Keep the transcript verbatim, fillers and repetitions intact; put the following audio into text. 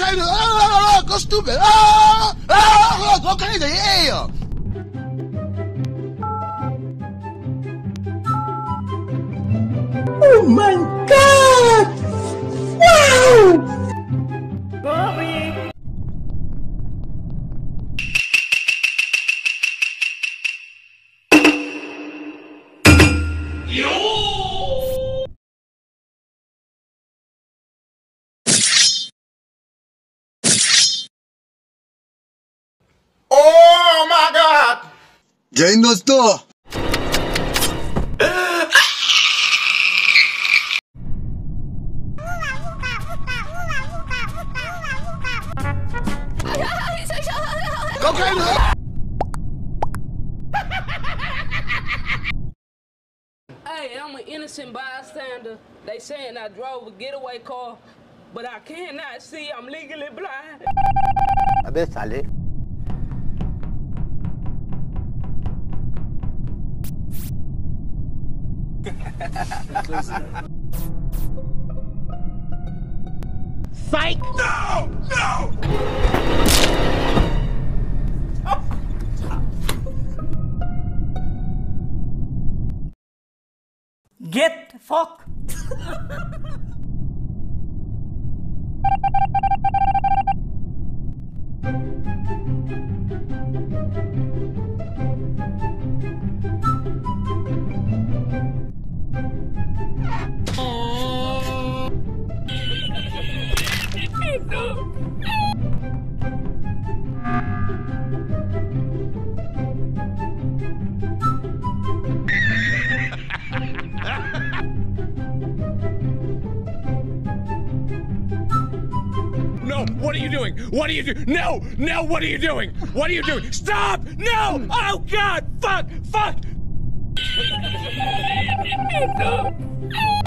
Cocaine! Ah, go stupid! Ah, ah, cocaine! Yeah! Oh my God! Wow! Bobby! Yo! Oh my God! जय हिंद दोस्तों। Cocaine! Hey, I'm an innocent bystander. They saying I drove a getaway car, but I cannot see. I'm legally blind. अबे साले Psych! No! No! Get fuck! No, what are you doing? What are you doing? No, no, what are you doing? What are you doing? Stop! No! Oh God! Fuck! Fuck!